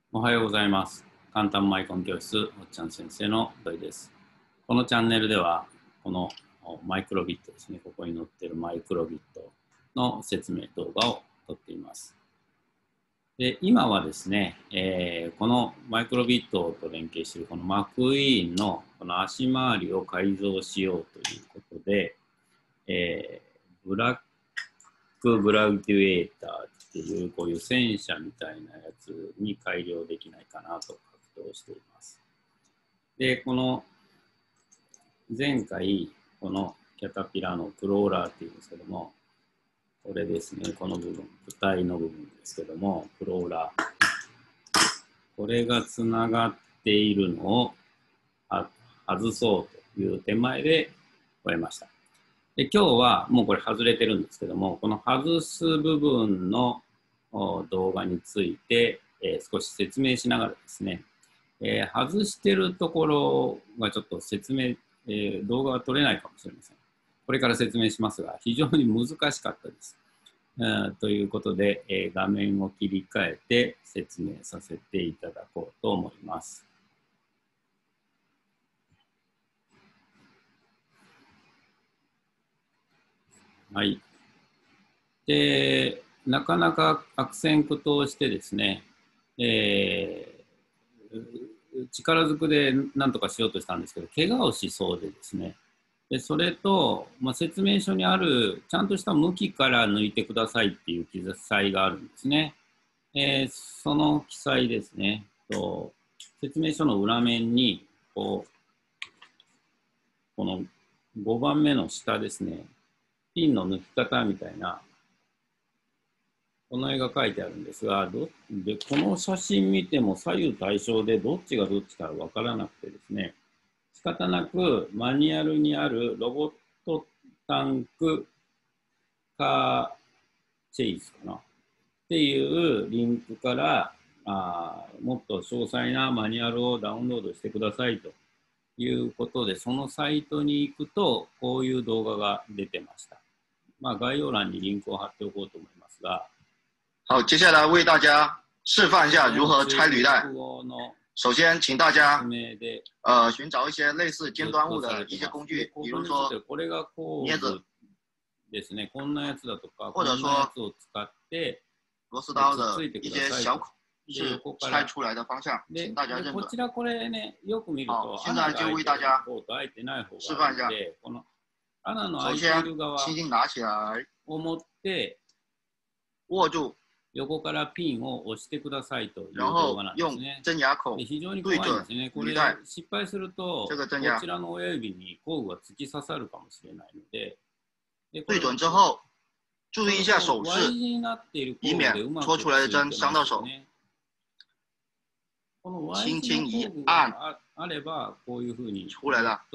おはようございます。簡単マイコン教室、おっちゃん先生の土井です。このチャンネルでは、このマイクロビットですね、ここに載っているマイクロビットの説明動画を撮っています。で今はですね、このマイクロビットと連携しているこのマクイーンのこの足回りを改造しようということで、ブラックグラビテュエーターっていうこういう戦車みたいなやつに改良できないかなと格闘しています。で、この前回このキャタピラのクローラーっていうんですけども、これですね、この部分、躯体の部分ですけども、クローラー。これがつながっているのを外そうという手前で終えました。で今日はもうこれ外れてるんですけども、この外す部分の動画について、少し説明しながらですね、外してるところがちょっと説明、動画が撮れないかもしれません。これから説明しますが、非常に難しかったです。ということで、画面を切り替えて説明させていただこうと思います。はい。で、なかなか悪戦苦闘してですね、力ずくで何とかしようとしたんですけど、怪我をしそうでですね、でそれと、説明書にあるちゃんとした向きから抜いてくださいっていう記載があるんですね。その記載ですね、説明書の裏面にこの5番目の下ですね、ピンの抜き方みたいな、この絵が書いてあるんですが、この写真見ても左右対称でどっちがどっちか分からなくてですね、仕方なくマニュアルにあるロボットタンクカーチェイスかなっていうリンクからもっと詳細なマニュアルをダウンロードしてくださいということで、そのサイトに行くとこういう動画が出てました。概要欄にリンクを貼っておこうと思いますが。 好，接下来为大家示范一下如何拆履带。首先，请大家寻找一些类似尖端物的一些工具，比如说镊子，或者说螺丝刀的一些小孔是拆出来的方向，请大家认准。好，现在就为大家示范一下。首先，轻轻拿起来，握住。 横からピンを押してくださいという動画なんですね。非常に怖いんですね。これ失敗すると、こちらの親指に工具が突き刺さるかもしれないので、 对准之后，注意一下手势，以免戳出来的针伤到手。轻轻一按，出来了。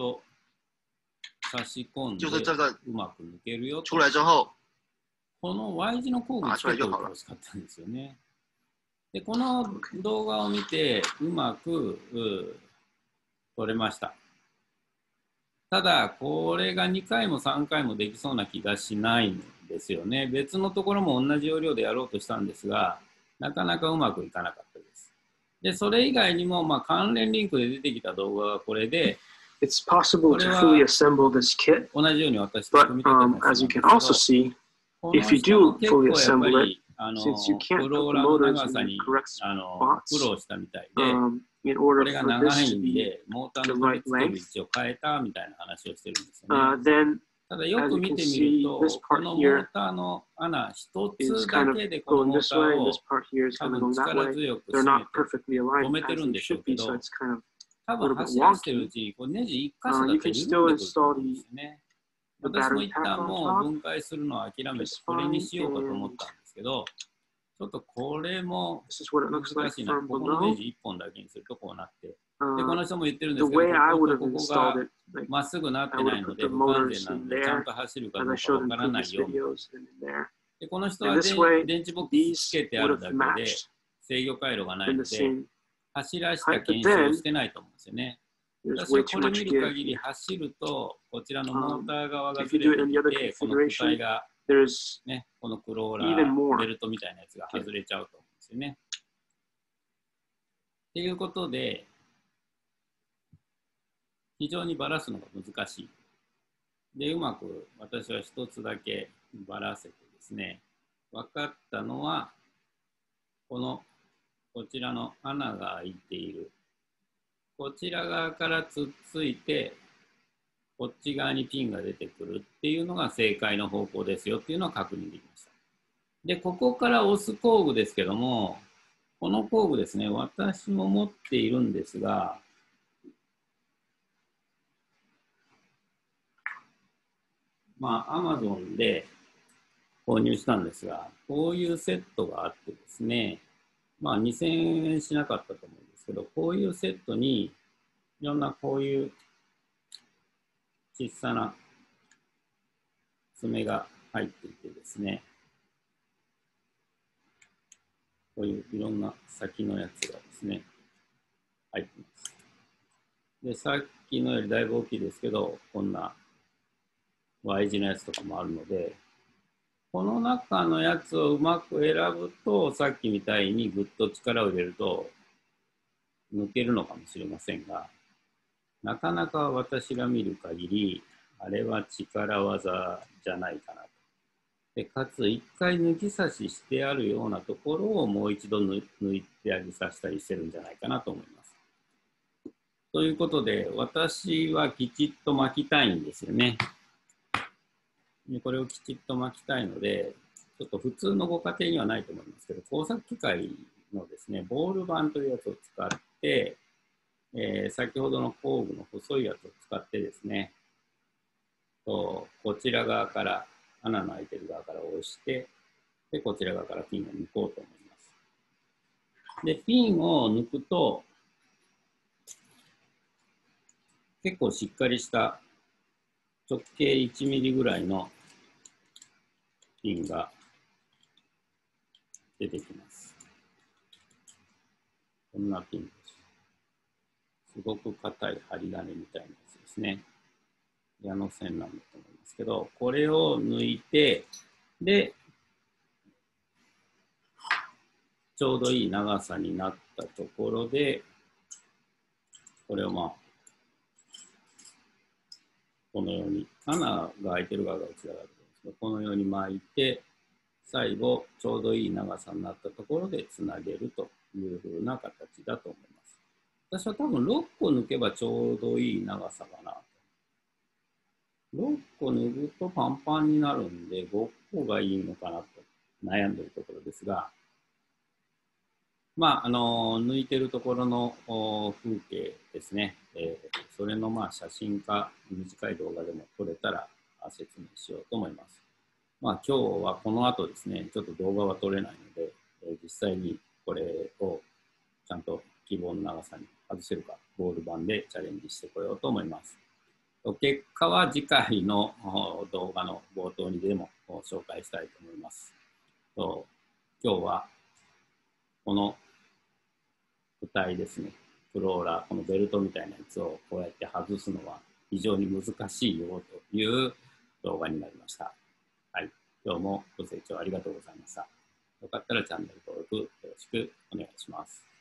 就是这个出来之后。 この Y 字の工具をつけておいてほしかったんですよね。で、この動画を見てうまく撮れました。ただ、これが2回も3回もできそうな気がしないんですよね。別のところも同じ要領でやろうとしたんですが、なかなかうまくいかなかったです。で、それ以外にも関連リンクで出てきた動画がこれで、 It's possible to fully assemble this kit, 同じように私と組み立てます。As you can also see, if you do fully assemble it, since you can't put the motors in the correct spots, in order for this to be the right length, then as you can see, this part here is kind of going this way, and this part here is kind of going that way. They're not perfectly aligned as they should be, so it's kind of a little bit wonky. You can still install the 私も一旦もう分解するのを諦めてこれにしようかと思ったんですけど、ちょっとこれも難しいな。ここのネジ1本だけにするとこうなって、でこの人も言ってるんですけど、ここがまっすぐなってないので不完全なのでちゃんと走るかどうかわからないように。でこの人は電池ボックスつけてあるだけで制御回路がないので走らした検証をしてないと思うんですよね。私はこれ見る限り走ると、こちらのモーター側がずれていて、この躯体が、ね、このクローラー、ベルトみたいなやつが外れちゃうと思うんですよね。 っていうことで、非常にばらすのが難しい。で、うまく私は一つだけばらせてですね、分かったのは、こちらの穴が開いている。こちら側からつっついて、こっち側にピンが出てくるっていうのが正解の方向ですよっていうのは確認できました。で、ここから押す工具ですけども、この工具ですね、私も持っているんですが、まあ、Amazon で購入したんですが、こういうセットがあってですね、まあ、2000円しなかったと思うんですけど、こういうセットに、いろんなこういう小さな爪が入っていてですね、こういういろんな先のやつがですね、入っています。で、さっきのよりだいぶ大きいですけど、こんな Y 字のやつとかもあるので、この中のやつをうまく選ぶと、さっきみたいにぐっと力を入れると抜けるのかもしれませんが、なかなか私が見る限り、あれは力技じゃないかなと。でかつ、一回抜き差ししてあるようなところをもう一度抜いてあげさせたりしてるんじゃないかなと思います。ということで、私はきちっと巻きたいんですよね。でこれをきちっと巻きたいので、ちょっと普通のご家庭にはないと思いますけど、工作機械のですね、ボール板というやつを使って、先ほどの工具の細いやつを使ってですね、こちら側から、穴の開いてる側から押して、で、こちら側からピンを抜こうと思います。で、ピンを抜くと、結構しっかりした直径1ミリぐらいのピンが出てきます。こんなピンです。すごく硬い針金みたいなやつですね。矢の線なんだと思いますけど、これを抜いて、で、ちょうどいい長さになったところで、これをまあ、このように、穴が開いてる側が内側だと思うんですけど、このように巻いて、最後、ちょうどいい長さになったところでつなげるというふうな形だと思います。私は多分6個抜けばちょうどいい長さかな。6個抜くとパンパンになるんで、5個がいいのかなと悩んでいるところですが、まあ、抜いてるところの風景ですね。それのまあ写真か短い動画でも撮れたら説明しようと思います。まあ、今日はこの後ですね、ちょっと動画は撮れないので、実際にこれをちゃんと希望の長さに外せるか、ボール板でチャレンジしてこようと思います。結果は次回の動画の冒頭にでも紹介したいと思います。今日はこの蓋ですね、クローラー、このベルトみたいなやつをこうやって外すのは非常に難しいよという動画になりました。はい、今日もご清聴ありがとうございました。よかったらチャンネル登録よろしくお願いします。